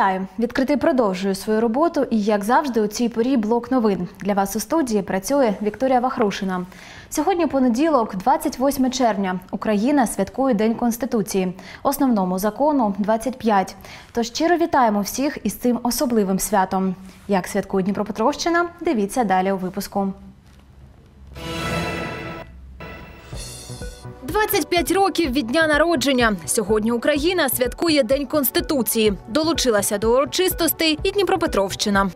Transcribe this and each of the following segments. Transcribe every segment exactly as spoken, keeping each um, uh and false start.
Вітаю! Відкритий продовжує свою роботу і, як завжди, у цій порі блок новин. Для вас у студії працює Вікторія Вахрушина. Сьогодні понеділок, двадцять восьме червня. Україна святкує День Конституції. Основному закону – двадцять п'ять. Тож щиро вітаємо всіх із цим особливим святом. Як святкує Дніпропетровщина? Дивіться далі у випуску. двадцять п'ять років від дня народження. Сьогодні Україна святкує День Конституції. Долучилася до урочистостей і Дніпропетровщина.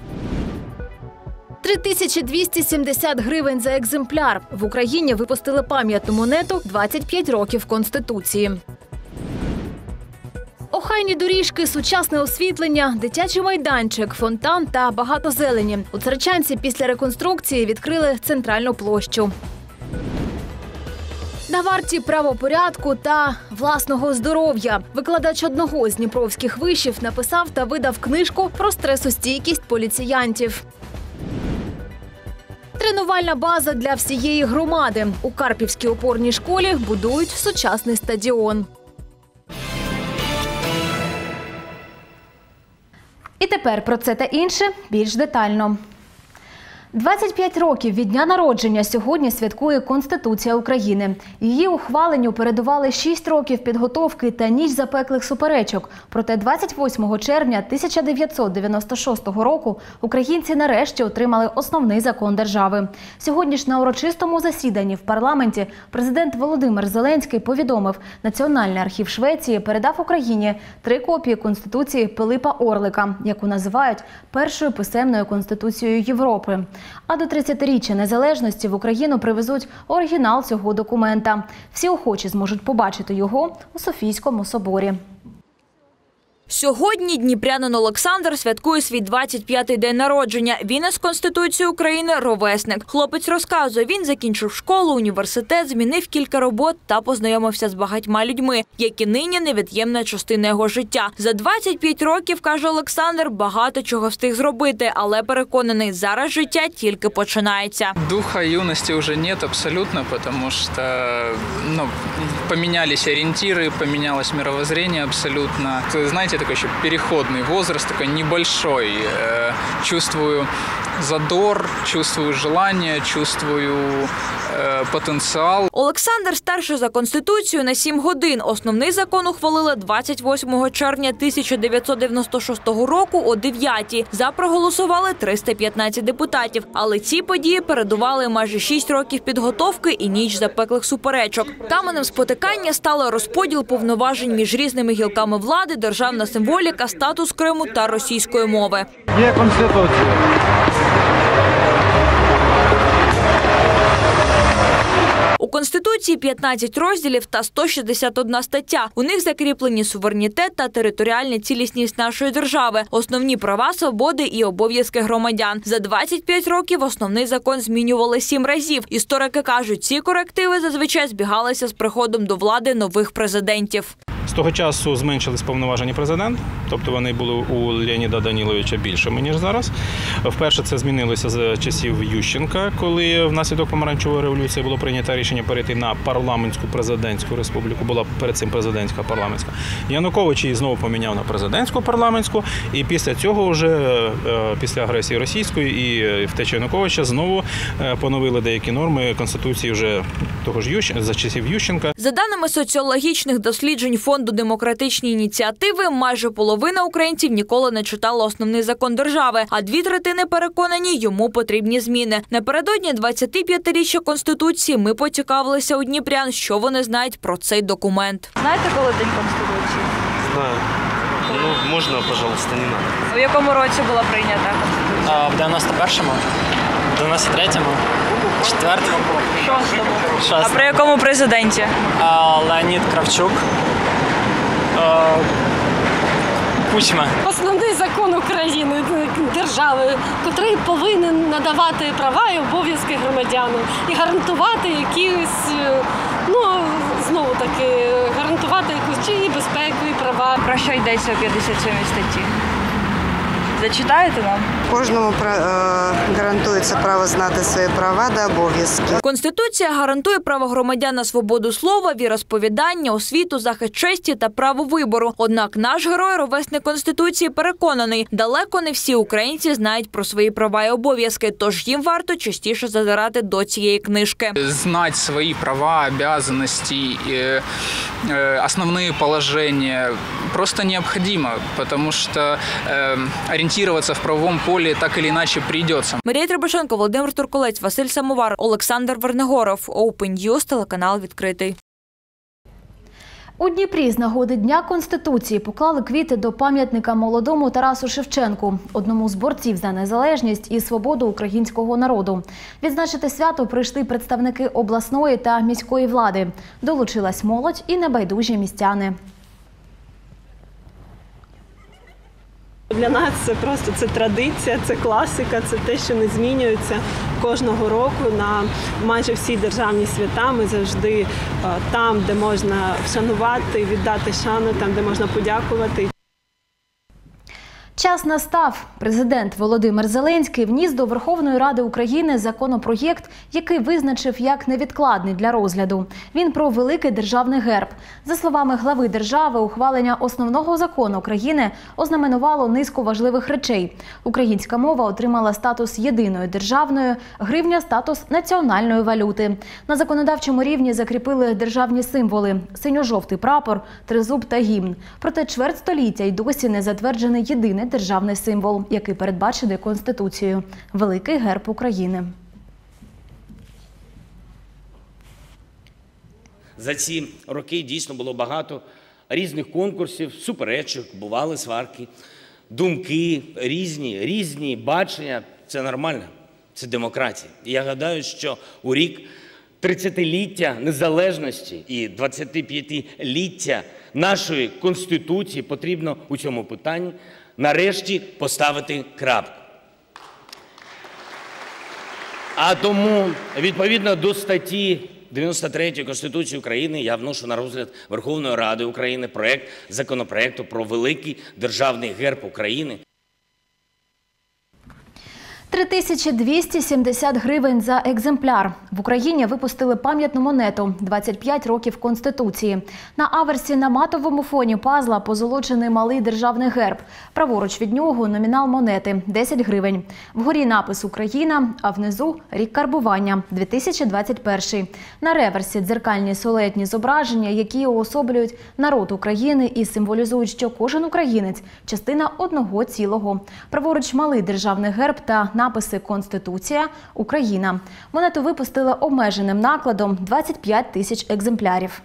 три тисячі двісті сімдесят гривень за екземпляр. В Україні випустили пам'ятну монету «двадцять п'ять років Конституції». Охайні доріжки, сучасне освітлення, дитячий майданчик, фонтан та багато зелені. У Царичанці після реконструкції відкрили центральну площу. На варті правопорядку та власного здоров'я. Викладач одного з дніпровських вишів написав та видав книжку про стресостійкість поліціянтів. Тренувальна база для всієї громади. У Карпівській опорній школі будують сучасний стадіон. І тепер про це та інше більш детально. двадцять п'ять років від дня народження сьогодні святкує Конституція України. Її ухваленню передували шість років підготовки та ніч запеклих суперечок. Проте двадцять восьмого червня тисяча дев'ятсот дев'яносто шостого року українці нарешті отримали основний закон держави. Сьогодні ж на урочистому засіданні в парламенті президент Володимир Зеленський повідомив, Національний архів Швеції передав Україні три копії Конституції Пилипа Орлика, яку називають першою писемною Конституцією Європи. А до тридцятиріччя незалежності в Україну привезуть оригінал цього документа. Всі охочі зможуть побачити його у Софійському соборі. Сьогодні дніпрянин Олександр святкує свій двадцять п'ятий день народження. Він із Конституцією України ровесник. Хлопець розказує, він закінчив школу, університет, змінив кілька робот та познайомився з багатьма людьми, які нині невід'ємна частина його життя. За двадцять п'ять років, каже Олександр, багато чого встиг зробити, але переконаний, зараз життя тільки починається. Духа юності вже немає абсолютно, тому що ну, помінялись орієнтири, помінялось мировоззрение абсолютно. Знаєте, такой еще переходный возраст, такой небольшой. Чувствую задор, чувствую желание, чувствую потенціал. Олександр старший за Конституцію на сім годин. Основний закон ухвалили двадцять восьмого червня тисяча дев'ятсот дев'яносто шостого року о дев'ятій. За проголосували триста п'ятнадцять депутатів. Але ці події передували майже шість років підготовки і ніч запеклих суперечок. Каменем спотикання стало розподіл повноважень між різними гілками влади, державна символіка, статус Криму та російської мови. Є Конституція. У Конституції п'ятнадцять розділів та сто шістдесят одна стаття. У них закріплені суверенітет та територіальна цілісність нашої держави, основні права, свободи і обов'язки громадян. За двадцять п'ять років основний закон змінювали сім разів. Історики кажуть, ці корективи зазвичай збігалися з приходом до влади нових президентів. З того часу зменшились повноваження президента, тобто вони були у Леоніда Даниловича більшими, ніж зараз. Вперше це змінилося з часів Ющенка, коли внаслідок помаранчевої революції було прийнято рішення перейти на парламентську президентську республіку, була перед цим президентська парламентська. Янукович її знову поміняв на президентську парламентську, і після цього вже, після агресії російської і втечі Януковича, знову поновили деякі норми Конституції вже того ж Ющенка, за часів Ющенка. За даними соціологічних досліджень Фонду демократичні ініціативи, майже половина українців ніколи не читала основний закон держави, а дві третини переконані, йому потрібні зміни. Напередодні двадцятип'ятиріччя Конституції ми поцікавилися у дніпрян, що вони знають про цей документ. Знаєте, коли День Конституції? Знаю. Ну, можна, пожалуйста, не надо. У якому році була прийнята Конституція? А, в дев'яносто першому, дев'яносто третьому, четвертому, шостому. шостому. А при якому президенті? А, Леонід Кравчук. А, Кучма. Основний закон України, держави, який повинен надавати права і обов'язки громадянам і гарантувати якісь, ну, знову таки, гарантувати якусь чи і безпеку, і права. Про що йдеться у п'ятдесят сьомій статті? Зачитаєте нам? Кожному гарантується право знати свої права та обов'язки. Конституція гарантує право громадян на свободу слова, віросповідання, освіту, захист честі та право вибору. Однак наш герой, ровесник Конституції, переконаний, далеко не всі українці знають про свої права і обов'язки, тож їм варто частіше зазирати до цієї книжки. Знать свои права, обязанности, э, э, основные положения просто необходимо, потому что э, ориентироваться в правовом поле так или иначе придется. Марія Требушенко, Володимир Турколець, Василь Самовар, Олександр Вернигоров. Open News, телеканал відкритий. У Дніпрі з нагоди Дня Конституції поклали квіти до пам'ятника молодому Тарасу Шевченку, одному з борців за незалежність і свободу українського народу. Відзначити свято прийшли представники обласної та міської влади. Долучилась молодь і небайдужі містяни. Для нас це просто це традиція, це класика, це те, що не змінюється кожного року. На майже всі державні свята ми завжди там, де можна вшанувати, віддати шану, там, де можна подякувати. Час настав. Президент Володимир Зеленський вніс до Верховної Ради України законопроєкт, який визначив як невідкладний для розгляду. Він про великий державний герб. За словами глави держави, ухвалення основного закону країни ознаменувало низку важливих речей. Українська мова отримала статус єдиної державної, гривня – статус національної валюти. На законодавчому рівні закріпили державні символи – синьо-жовтий прапор, тризуб та гімн. Проте чверть століття й досі не затверджений єдиний державний символ, який передбачений Конституцією – великий герб України. За ці роки дійсно було багато різних конкурсів, суперечок, бували сварки, думки різні, різні бачення. Це нормально, це демократія. І я гадаю, що у рік тридцятиліття незалежності і двадцятип'ятиліття нашої Конституції потрібно у цьому питанні нарешті поставити крапку. А тому, відповідно до статті дев'яносто третьої Конституції України, я вношу на розгляд Верховної Ради України проект законопроекту про великий державний герб України. три тисячі двісті сімдесят гривень за екземпляр. В Україні випустили пам'ятну монету – двадцять п'ять років Конституції. На аверсі на матовому фоні пазла позолочений малий державний герб. Праворуч від нього номінал монети – десять гривень. Вгорі напис «Україна», а внизу – рік карбування – дві тисячі двадцять перший. На реверсі дзеркальні солетні зображення, які уособлюють народ України і символізують, що кожен українець – частина одного цілого. Праворуч малий державний герб та написи «Конституція», «Україна». Монету випустили обмеженим накладом – двадцять п'ять тисяч екземплярів.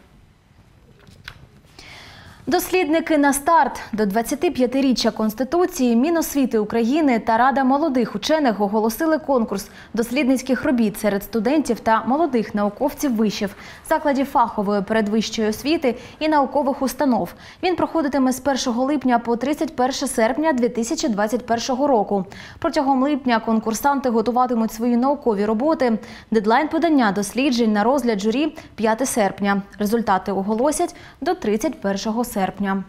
Дослідники на старт. До двадцятип'ятиріччя Конституції Міносвіти України та Рада молодих учених оголосили конкурс дослідницьких робіт серед студентів та молодих науковців вишів, закладів фахової передвищої освіти і наукових установ. Він проходитиме з першого липня по тридцять перше серпня дві тисячі двадцять першого року. Протягом липня конкурсанти готуватимуть свої наукові роботи. Дедлайн подання досліджень на розгляд журі – п'яте серпня. Результати оголосять до тридцять першого серпня.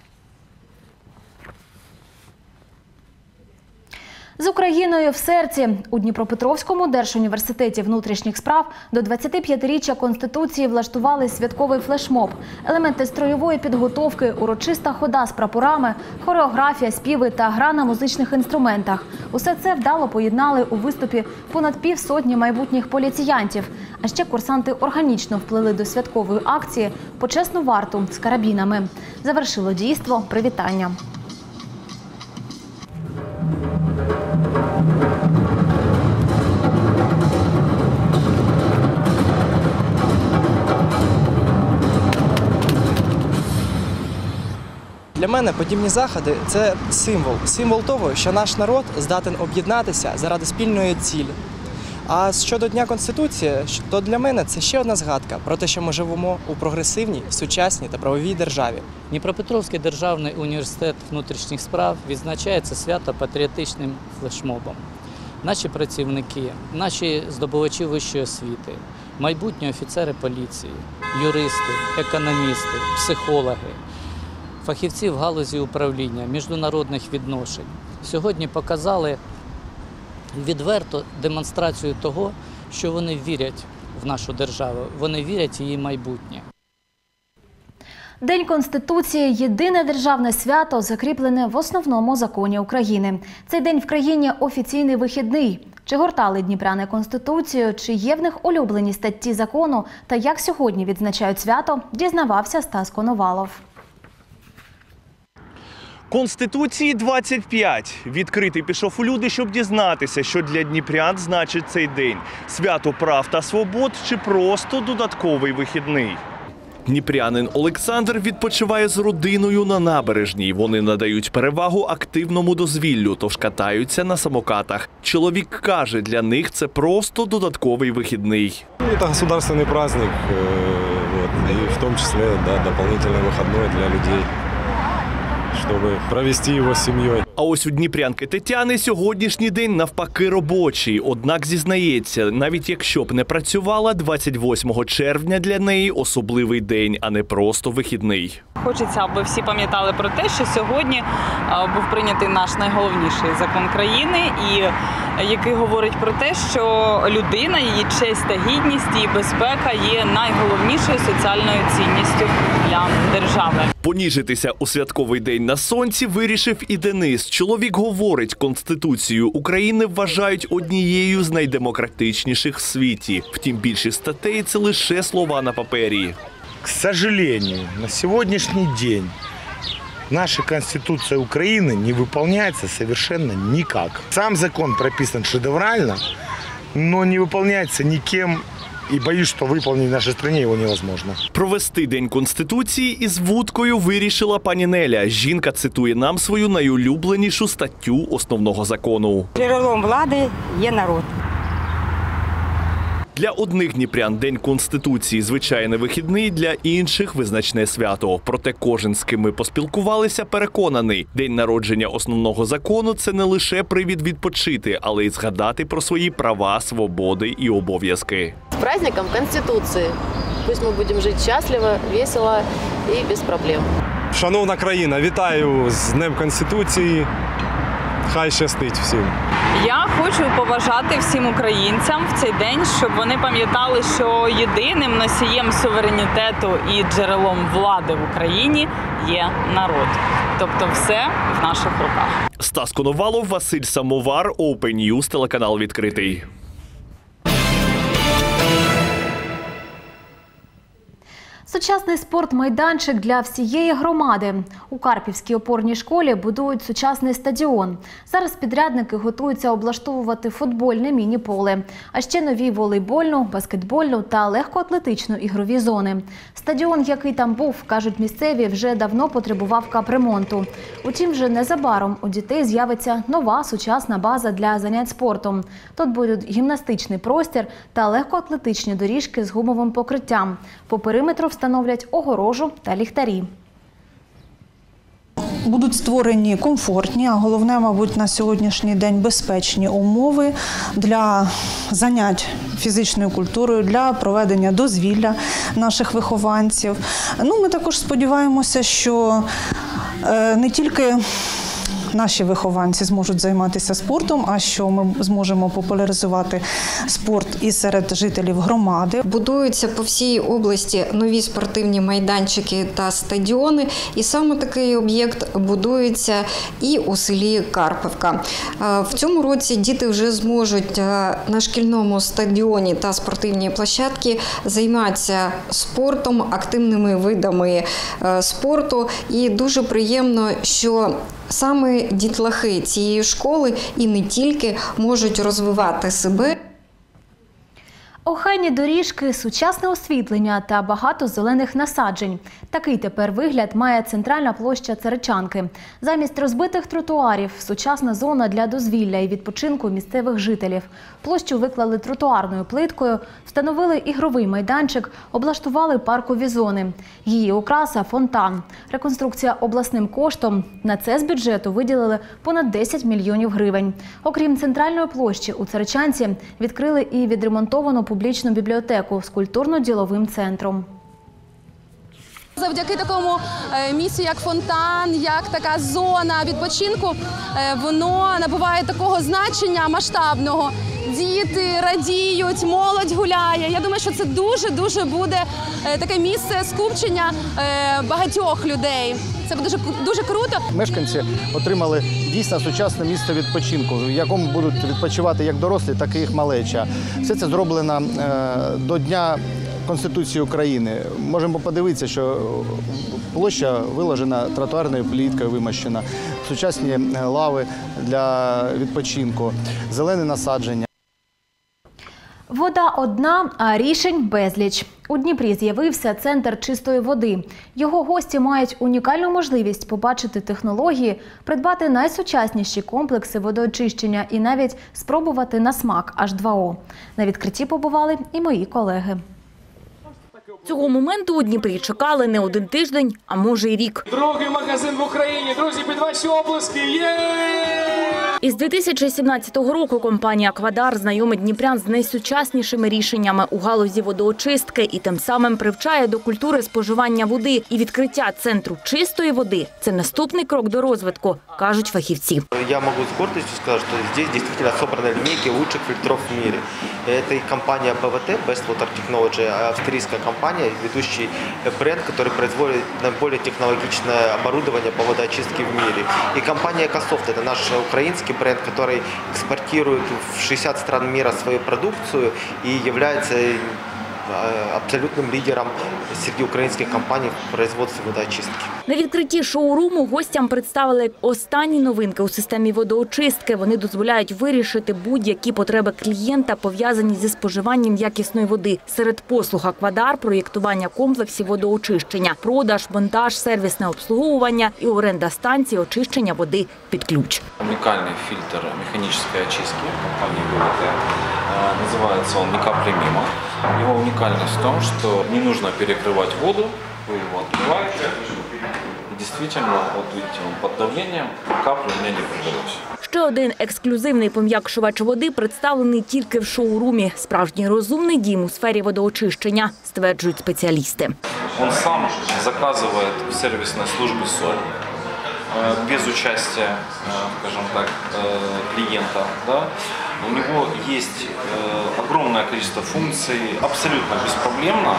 З Україною в серці. У Дніпропетровському держуніверситеті внутрішніх справ до двадцятип'ятиріччя Конституції влаштували святковий флешмоб. Елементи строєвої підготовки, урочиста хода з прапорами, хореографія, співи та гра на музичних інструментах. Усе це вдало поєднали у виступі понад півсотні майбутніх поліціянтів. А ще курсанти органічно вплили до святкової акції почесну варту з карабінами. Завершило дійство привітання. Для мене подібні заходи – це символ. Символ того, що наш народ здатен об'єднатися заради спільної цілі. А щодо Дня Конституції, то для мене це ще одна згадка про те, що ми живемо у прогресивній, сучасній та правовій державі. Дніпропетровський державний університет внутрішніх справ відзначає це свято патріотичним флешмобом. Наші працівники, наші здобувачі вищої освіти, майбутні офіцери поліції, юристи, економісти, психологи, фахівці в галузі управління, міжнародних відношень, сьогодні показали відверту демонстрацію того, що вони вірять в нашу державу, вони вірять в її майбутнє. День Конституції – єдине державне свято, закріплене в основному законі України. Цей день в країні офіційний вихідний. Чи гортали дніпряни Конституцію, чи є в них улюблені статті закону та як сьогодні відзначають свято, дізнавався Стас Коновалов. Конституції двадцять п'ять. Відкритий пішов у люди, щоб дізнатися, що для дніпрян значить цей день. Свято прав та свобод чи просто додатковий вихідний. Дніпрянин Олександр відпочиває з родиною на набережній. Вони надають перевагу активному дозвіллю, тож катаються на самокатах. Чоловік каже, для них це просто додатковий вихідний. Це державний праздник, і в тому числі да, дополнительний вихідний для людей, щоб провести його з сім'єю. А ось у дніпрянки Тетяни сьогоднішній день навпаки робочий. Однак зізнається, навіть якщо б не працювала, двадцять восьмого червня для неї особливий день, а не просто вихідний. Хочеться, аби всі пам'ятали про те, що сьогодні був прийнятий наш найголовніший закон країни, і який говорить про те, що людина, її честь та гідність і безпека є найголовнішою соціальною цінністю для держави. Поніжитися у святковий день на сонці вирішив і Денис. Чоловік говорить, Конституцію України вважають однією з найдемократичніших в світі. Втім, більшість статей – це лише слова на папері. К сожалению, на сегодняшний день наша Конституция Украины не выполняется совершенно никак. Сам закон прописан шедеврально, но не выполняется никем. І боюсь, що виконати в нашій країні його невозможно. Провести День Конституції із вудкою вирішила пані Неля. Жінка цитує нам свою найулюбленішу статтю основного закону. Джерелом влади є народ. Для одних дніпрян День Конституції – звичайний вихідний, для інших – визначне свято. Проте кожен, з ким ми поспілкувалися, переконаний, день народження основного закону – це не лише привід відпочити, але й згадати про свої права, свободи і обов'язки. З праздником Конституції. Пусть ми будемо жити щасливо, весело і без проблем. Шановна країна, вітаю з Днем Конституції. Хай щастить всім. Я хочу побажати всім українцям в цей день, щоб вони пам'ятали, що єдиним носієм суверенітету і джерелом влади в Україні є народ. Тобто все в наших руках. Стас Коновалов, Василь Самовар, Open News, телеканал «Відкритий». Сучасний спортмайданчик для всієї громади. У Карпівській опорній школі будують сучасний стадіон. Зараз підрядники готуються облаштовувати футбольне міні-поле, а ще нові волейбольну, баскетбольну та легкоатлетичну ігрові зони. Стадіон, який там був, кажуть місцеві, вже давно потребував капремонту. Утім, вже незабаром у дітей з'явиться нова сучасна база для занять спортом. Тут будуть гімнастичний простір та легкоатлетичні доріжки з гумовим покриттям. По периметру встановлять огорожу та ліхтарі. Будуть створені комфортні, а головне, мабуть, на сьогоднішній день безпечні умови для занять фізичною культурою, для проведення дозвілля наших вихованців. Ну, ми також сподіваємося, що не тільки наші вихованці зможуть займатися спортом, а що ми зможемо популяризувати спорт і серед жителів громади. Будуються по всій області нові спортивні майданчики та стадіони, і саме такий об'єкт будується і у селі Карпівка. В цьому році діти вже зможуть на шкільному стадіоні та спортивній площадці займатися спортом, активними видами спорту. І дуже приємно, що саме дітлахи цієї школи і не тільки можуть розвивати себе. Охайні доріжки, сучасне освітлення та багато зелених насаджень. Такий тепер вигляд має центральна площа Царичанки. Замість розбитих тротуарів – сучасна зона для дозвілля і відпочинку місцевих жителів. Площу виклали тротуарною плиткою, встановили ігровий майданчик, облаштували паркові зони. Її окраса – фонтан. Реконструкція обласним коштом. На це з бюджету виділили понад десять мільйонів гривень. Окрім центральної площі, у Царичанці відкрили і відремонтовану публічну бібліотеку з культурно-діловим центром. завдяки такому місцю, як фонтан, як така зона відпочинку, воно набуває такого значення масштабного. Діти радіють, молодь гуляє. Я думаю, що це дуже-дуже буде таке місце скупчення багатьох людей. Це буде дуже, дуже круто. Мешканці отримали дійсно сучасне місце відпочинку, в якому будуть відпочивати як дорослі, так і їх малеча. Все це зроблено до Дня Конституції України. Можемо подивитися, що площа виложена тротуарною пліткою, вимощена, сучасні лави для відпочинку, зелені насадження. Вода одна, а рішень безліч. У Дніпрі з'явився центр чистої води. Його гості мають унікальну можливість побачити технології, придбати найсучасніші комплекси водоочищення і навіть спробувати на смак аш два о. На відкритті побували і мої колеги. Цього моменту у Дніпрі чекали не один тиждень, а може й рік. Другий магазин в Україні. Друзі, під ваші оплески. Є! Із дві тисячі сімнадцятого року компанія «Аквадар» знайомить дніпрян з найсучаснішими рішеннями у галузі водоочистки і тим самим привчає до культури споживання води. І відкриття центру чистої води – це наступний крок до розвитку, кажуть фахівці. Я можу з гордістю сказати, що тут дійсно зібрані лінійки лучших фільтрів в світі. Це компанія бе ве те, Best Water Technology, австрийская компания, ведущий бренд, который производит наиболее технологичное оборудование по водоочистке в мире. И компания «Экософт» – это наш украинский бренд, который экспортирует в шестьдесят стран мира свою продукцию и является абсолютним лідером серед українських компаній в производстві водоочистки. На відкритті шоуруму гостям представили останні новинки у системі водоочистки. Вони дозволяють вирішити будь-які потреби клієнта, пов'язані зі споживанням якісної води. Серед послуг «Аквадар» – проєктування комплексів водоочищення, продаж, монтаж, сервісне обслуговування і оренда станції очищення води під ключ. Уникальный фильтр механической очистки компании бе вэ те. Называется он «Не капли мимо». Его уникальность в том, что не нужно перекрывать воду, вы его открываете, и действительно, вот видите, он под давлением, капли у меня не прижалось. Ще один ексклюзивний пом'якшувач води представлений тільки в шоурумі. Справжній розумний дім у сфері водоочищення, стверджують спеціалісти. Он сам заказывает в сервисной службе соль, без участия, скажем так, клиента. Да? У него есть огромное количество функций, абсолютно беспроблемно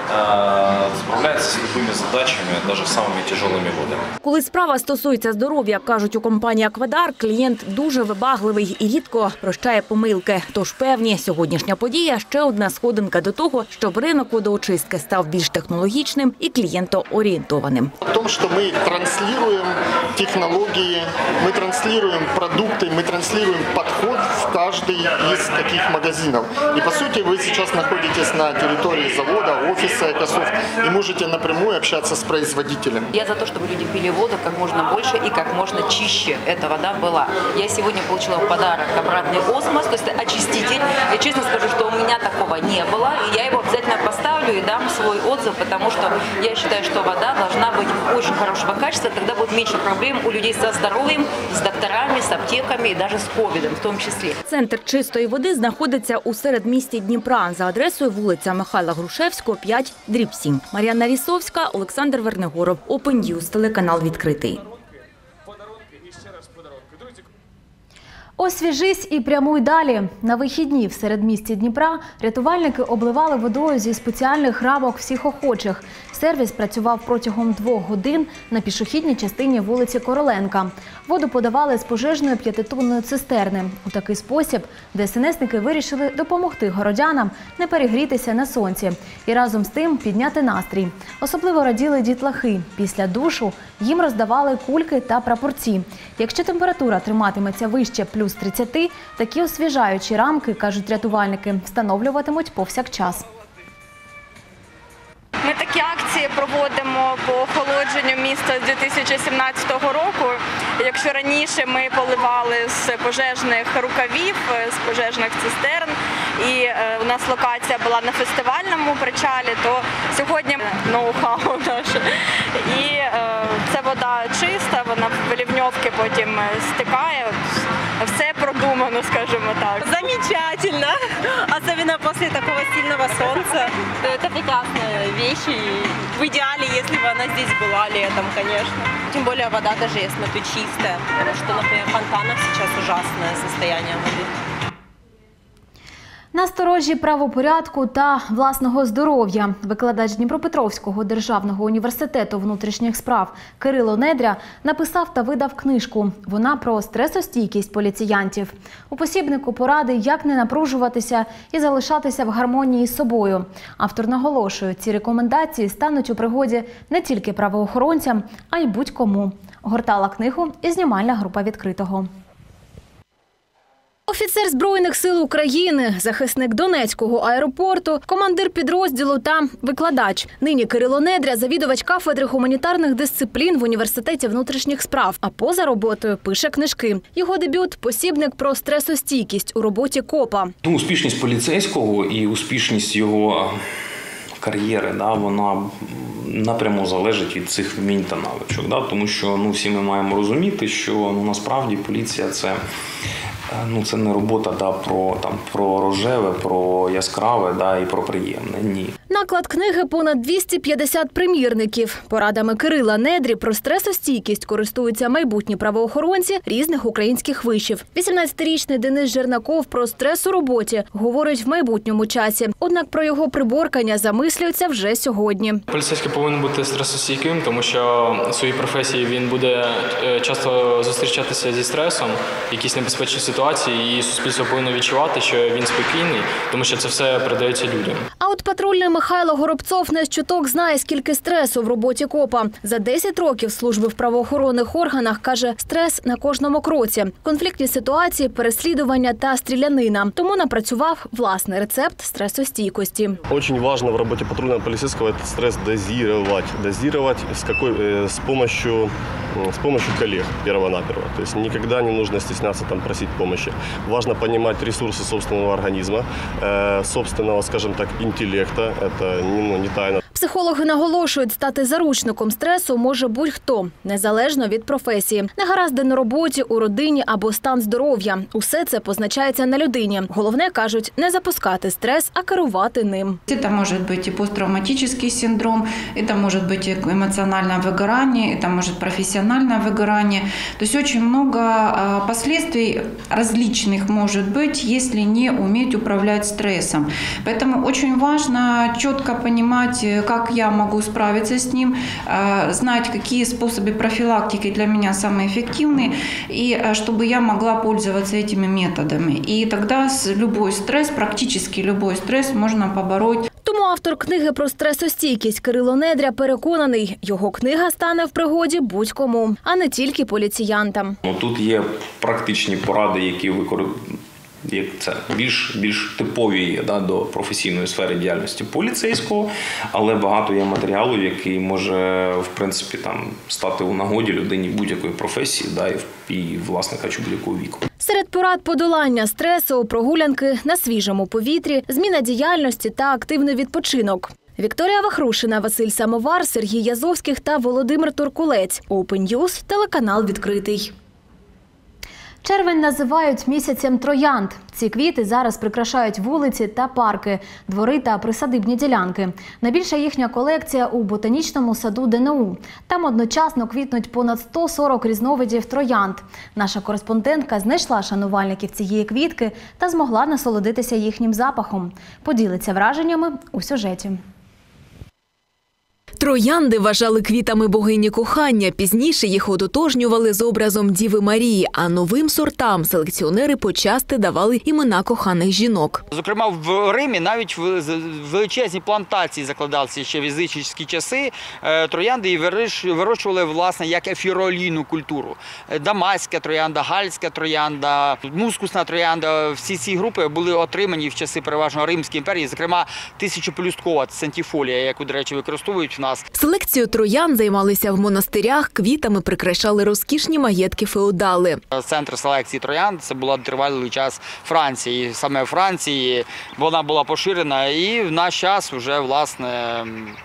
справляется с любыми задачами, даже самыми тяжелыми водами. Коли справа стосується здоров'я, кажуть у компанії «Аквадар», клієнт дуже вибагливий і рідко прощає помилки. Тож певні, сьогоднішня подія – ще одна сходинка до того, щоб ринок водоочистки став більш технологічним і клієнтоорієнтованим. В тому, що ми транслюємо технологии, мы транслируем продукты, мы транслируем подход в каждый из таких магазинов. И по сути вы сейчас находитесь на территории завода, офиса «Экософт» и можете напрямую общаться с производителем. Я за то, чтобы люди пили воду как можно больше и как можно чище эта вода была. Я сегодня получила в подарок обратный осмос, то есть очиститель. Я честно скажу, что у меня такого не было, и я его обязательно поставлю и дам свой отзыв, потому что я считаю, что вода должна быть очень хорошего качества, тогда будет меньше проблем у людей со здоров'ям, з докторами, з аптеками і навіть з ковідом в тому числі. Центр чистої води знаходиться у середмісті Дніпра за адресою вулиця Михайла Грушевського, п'ять, дріб сім. Мар'яна Рісовська, Олександр Вернигоров, Open News, телеканал «Відкритий». Освіжись і прямуй далі. На вихідні в середмісті Дніпра рятувальники обливали водою зі спеціальних рамок всіх охочих. Сервіс працював протягом двох годин на пішохідній частині вулиці Короленка. Воду подавали з пожежної п'ятитонної цистерни. У такий спосіб ДСНСники вирішили допомогти городянам не перегрітися на сонці і разом з тим підняти настрій. Особливо раділи дітлахи. Після душу їм роздавали кульки та прапорці. Якщо температура триматиметься вище плюс тридцять, такі освіжаючі рамки, кажуть рятувальники, встановлюватимуть повсякчас. Ми такі акції проводимо по охолодженню міста з дві тисячі сімнадцятого року. Якщо раніше ми поливали з пожежних рукавів, з пожежних цистерн, і у нас локація була на фестивальному причалі, то сьогодні ноу-хау наше. І ця вода чиста, вона в ливньовки потім стикає. Все продумано, скажімо так. Замечательно, особенно после такого сильного солнца. Это прекрасная вещь. вещи. И в идеале, если бы она здесь была летом, конечно. Тем более вода, даже я смотрю, чистая. Потому что, например, в фонтанах сейчас ужасное состояние воды. Насторожі правопорядку та власного здоров'я. Викладач Дніпропетровського державного університету внутрішніх справ Кирило Недря написав та видав книжку. Вона про стресостійкість поліціянтів. У посібнику поради, як не напружуватися і залишатися в гармонії з собою. Автор наголошує, ці рекомендації стануть у пригоді не тільки правоохоронцям, а й будь-кому. Гортала книгу і знімальна група «Відкритого». Офіцер Збройних сил України, захисник Донецького аеропорту, командир підрозділу та викладач. Нині Кирило Недря – завідувач кафедри гуманітарних дисциплін в Університеті внутрішніх справ, а поза роботою пише книжки. Його дебют – посібник про стресостійкість у роботі копа. Ну, успішність поліцейського і успішність його кар'єри, да, вона напряму залежить від цих вмінь та навичок. Да, тому що ну, всі ми маємо розуміти, що ну, насправді поліція – це Ну, це не робота да, про, там, про рожеве, про яскраве да, і про приємне. Ні. Наклад книги понад двісті п'ятдесят примірників. Порадами Кирила Недрі про стресостійкість користуються майбутні правоохоронці різних українських вишів. вісімнадцятирічний Денис Жернаков про стрес у роботі говорить в майбутньому часі. Однак про його приборкання замислюються вже сьогодні. Поліцейський повинен бути стресостійким, тому що в своїй професії він буде часто зустрічатися зі стресом, якісь небезпечні ситуації, і суспільство повинно відчувати, що він спокійний, тому що це все передається людям. А от патрульний Михайло Горобцов не з чуток знає, скільки стресу в роботі копа. За десять років служби в правоохоронних органах, каже, стрес на кожному кроці. Конфліктні ситуації, переслідування та стрілянина. Тому напрацював власний рецепт стресостійкості. Очень важно в роботі патрульного поліцейського этот стрес дозировать. Дозировать с какой, э, с помощью, с помощью коллег перво-наперво. То есть никогда не нужно стесняться там просить помощи. Важно понимать ресурсы собственного организма, э, собственного, скажем так, интеллекта. Это ну, не тайна. Психологи наголошують, стати заручником стресу може будь-хто, незалежно від професії. Негаразди на роботі, у родині або стан здоров'я. Усе це позначається на людині. Головне, кажуть, не запускати стрес, а керувати ним. Це може бути і посттравматичний синдром, це може бути емоціональне вигорання, це може бути професіональне вигорання. Тобто дуже багато последствий различных может быть, если не уметь управлять стрессом. Поэтому очень важно четко понимать, как я могу справиться с ним, знать, какие способы профилактики для меня самые эффективные, и чтобы я могла пользоваться этими методами. И тогда любой стресс, практически любой стресс можно побороть. Тому автор книги про стресостійкість Кирило Недря переконаний, його книга стане в пригоді будь-кому, а не тільки поліціянтам. Тут є практичні поради, які використовують. Як це більш більш типові да, до професійної сфери діяльності поліцейського, але багато є матеріалу, який може в принципі там стати у нагоді людині будь-якої професії, да, і, і власника чи будь-якого віку. Серед порад подолання стресу, прогулянки на свіжому повітрі, зміна діяльності та активний відпочинок. Вікторія Вахрушина, Василь Самовар, Сергій Язовських та Володимир Туркулець. Open News, телеканал «Відкритий». Червень називають місяцем троянд. Ці квіти зараз прикрашають вулиці та парки, двори та присадибні ділянки. Найбільша їхня колекція у ботанічному саду Д Н У. Там одночасно квітнуть понад сто сорок різновидів троянд. Наша кореспондентка знайшла шанувальників цієї квітки та змогла насолодитися їхнім запахом. Поділиться враженнями у сюжеті. Троянди вважали квітами богині кохання. Пізніше їх ототожнювали з образом Діви Марії, а новим сортам селекціонери почасти давали імена коханих жінок. Зокрема, в Римі навіть величезні плантації закладалися ще в язичницькі часи. Троянди і вирощували, власне, як ефіролійну культуру. Дамаська троянда, гальська троянда, мускусна троянда. Всі ці групи були отримані в часи переважно Римської імперії, зокрема, тисячополюсткова сантіфолія, яку, до речі, використовують в нас. Селекцією троянд займалися в монастирях, квітами прикрашали розкішні маєтки феодали. Центр селекції троянд – це була тривалий час Франції. Саме в Франції вона була поширена і в наш час вже, власне,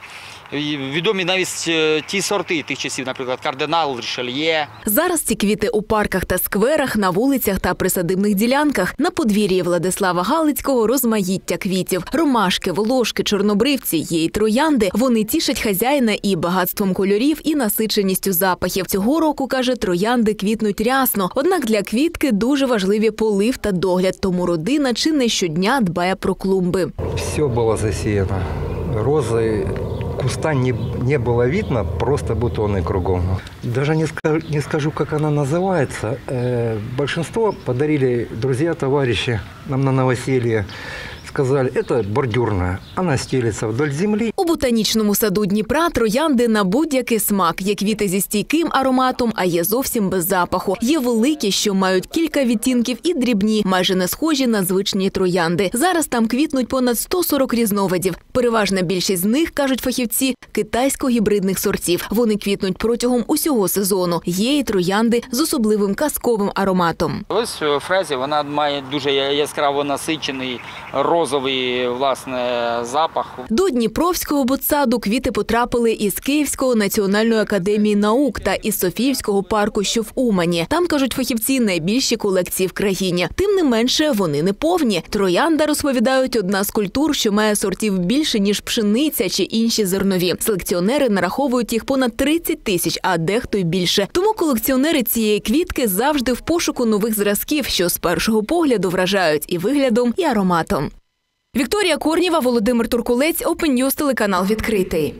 відомі навіть ті сорти тих часів, наприклад, кардинал, рішельє. Зараз ці квіти у парках та скверах, на вулицях та присадибних ділянках. На подвір'ї Владислава Галицького розмаїття квітів. Ромашки, волошки, чорнобривці, є й троянди. Вони тішать хазяїна і багатством кольорів, і насиченістю запахів. Цього року, каже, троянди квітнуть рясно. Однак для квітки дуже важливі полив та догляд. Тому родина чи не щодня дбає про клумби. Все було засіяно. Рози, куста не, не было видно, просто бутоны кругом. Даже не скажу, не скажу, как она называется. Э, большинство подарили друзья, товарищи нам на новоселье. Сказали, это бордюрная, она стелится вдоль земли. У ботанічному саду Дніпра троянди на будь-який смак. Є квіти зі стійким ароматом, а є зовсім без запаху. Є великі, що мають кілька відтінків, і дрібні, майже не схожі на звичні троянди. Зараз там квітнуть понад сто сорок різновидів. Переважна більшість з них, кажуть фахівці, китайсько-гібридних сортів. Вони квітнуть протягом усього сезону. Є і троянди з особливим казковим ароматом. Ось фрезі, вона має дуже яскраво насичений розовий, власне, запах. До Дніпровського ботсаду квіти потрапили із Київського національної академії наук та із Софіївського парку, що в Умані. Там, кажуть фахівці, найбільші колекції в країні. Тим не менше, вони не повні. Троянда, розповідають, одна з культур, що має сортів більше, ніж пшениця чи інші зернові. Селекціонери нараховують їх понад тридцять тисяч, а дехто й більше. Тому колекціонери цієї квітки завжди в пошуку нових зразків, що з першого погляду вражають і виглядом, і ароматом. Вікторія Корнєва, Володимир Туркулець, Open News, телеканал «Відкритий».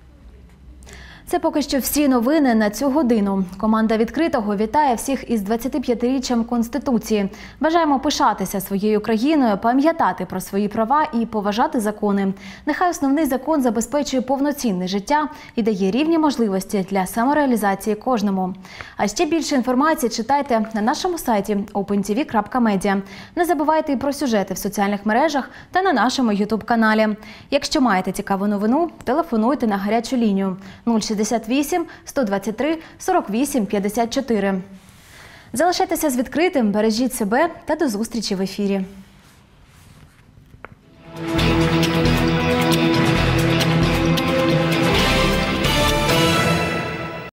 Це поки що всі новини на цю годину. Команда «Відкритого» вітає всіх із двадцятип'ятиріччям Конституції. Бажаємо пишатися своєю країною, пам'ятати про свої права і поважати закони. Нехай основний закон забезпечує повноцінне життя і дає рівні можливості для самореалізації кожному. А ще більше інформації читайте на нашому сайті опен ті ві крапка медіа. Не забувайте і про сюжети в соціальних мережах та на нашому ютуб-каналі. Якщо маєте цікаву новину, телефонуйте на гарячу лінію нуль шістдесят вісім сто двадцять три сорок вісім п'ятдесят чотири. Залишайтеся з «Відкритим», бережіть себе та до зустрічі в ефірі.